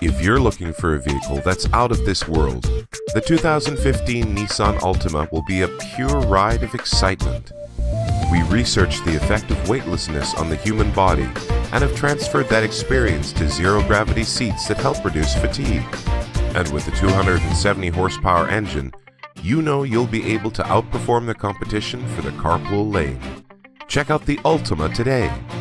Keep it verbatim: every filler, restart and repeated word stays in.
If you're looking for a vehicle that's out of this world, the two thousand fifteen Nissan Altima will be a pure ride of excitement. We researched the effect of weightlessness on the human body and have transferred that experience to zero-gravity seats that help reduce fatigue. And with the two hundred seventy horsepower engine, you know you'll be able to outperform the competition for the carpool lane. Check out the Altima today.